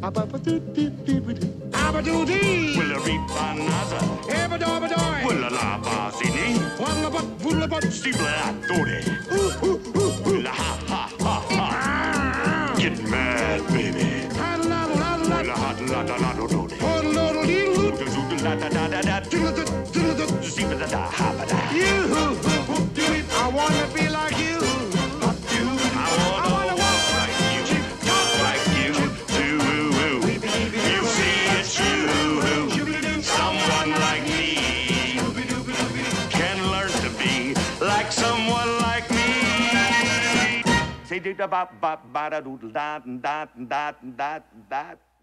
Abba-doo-dee. Will a reep-a-naza. Ebba-dobba-doy. Will a la-ba-zini. Walla-but-woodla-but. Stibla-dore. Will a ha-ha-ha-ha. Get mad, baby. Ha-la-la-la-la. Will a ha-la-la-la-do-do-de. Ho-la-la-la-la. Zoot-a-zoot-a-la-da-da-da-da. Zee-ba-da-da-ha-ba-da. I wanna be like you. I wanna walk like you, talk like you, too. You see it's you, someone like me can learn to be like someone like me. Say do da ba ba ba da do da da da da da da.